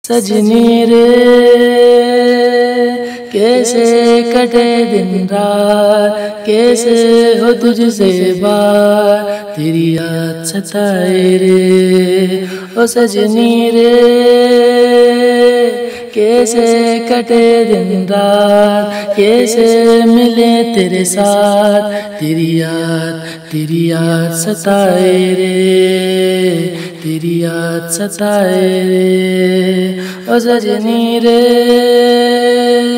सजनी रे कैसे कटे दिन रात, कैसे हो तुझसे बात, तेरी याद सताए रे। ओ सजनी रे कैसे कटे दिन रात, कैसे मिले तेरे साथ, तेरी याद सताए रे, तेरी याद सताए रे। ओ सजनी रे